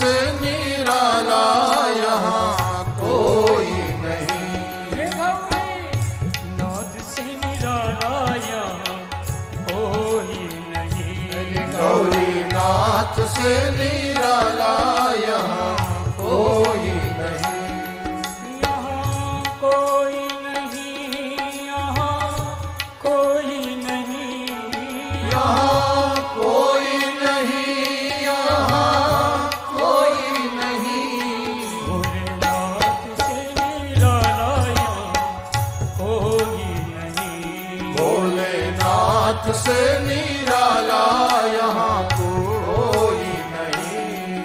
से निराला यहाँ कोई नहीं। नाथ से निराला यहाँ कोई नहीं। गौरी नाथ से निराला यहाँ कोई नहीं। यहाँ कोई नहीं, यहाँ कोई नहीं, यहाँ कोई नहीं, यहाँ कोई नहीं। भोलेनाथ से निराला यहाँ कोई नहीं। भोलेनाथ से निराला यहाँ कोई नहीं।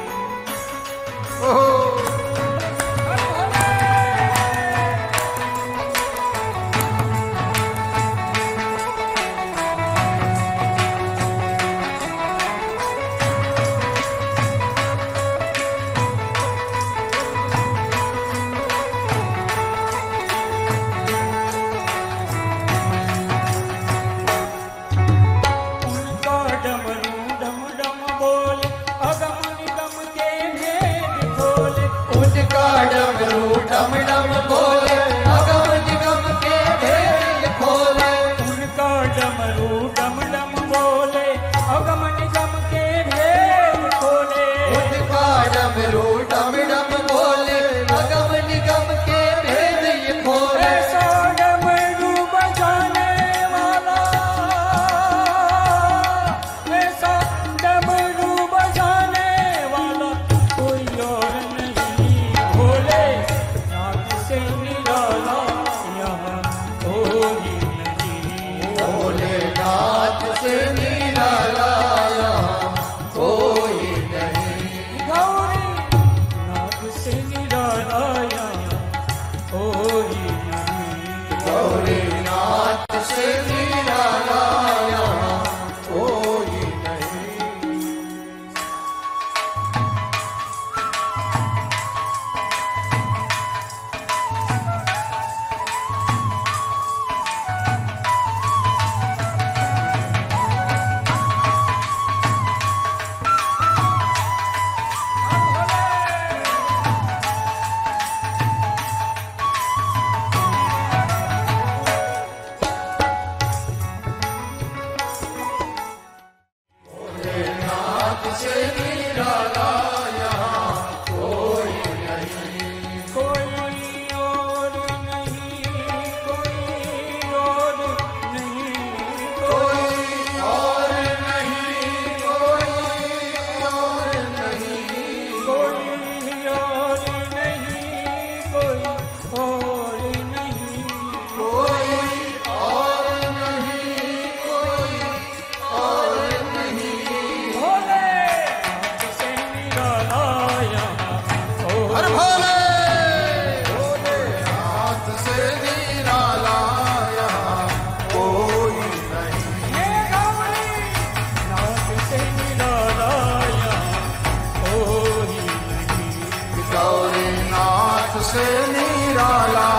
ओह उनका डमरू डम डम बोले, अगम निगम के भेद खोले। उनका डमरू डम डम बोले, अगम निगम के भेद खोले। उनका डमरू डम डम बोले, अगम निगम के भेद खोले। उनका डमरू डम डम बोले, अगम निगम के भेद ये खोले। ऐसा डमरू बजाने वाला, ऐसा डमरू बजाने वाला कोई और नहीं। भोले नाथ से निराला यहाँ कोई नहीं। भोलेनाथ से निराला यहाँ कोई नहीं। गौरी नाथ से निराला यहाँ कोई नहीं। गौरीनाथ से निराला यहाँ कोई नहीं। भोलेनाथ से निराला यहाँ कोई नहीं। कोई और नहीं, कोई और नहीं, कोई और नहीं, कोई और नहीं। कोई और नहीं, कोई और नहीं। कोई और नहीं, कोई और नहीं। भोलेनाथ से निराला यहाँ हर कोई भोले भोलेनाथ से निराला यहाँ कोई नहीं। ये गौरी नाथ से निराला यहाँ कोई नहीं। गौरीनाथ से निराला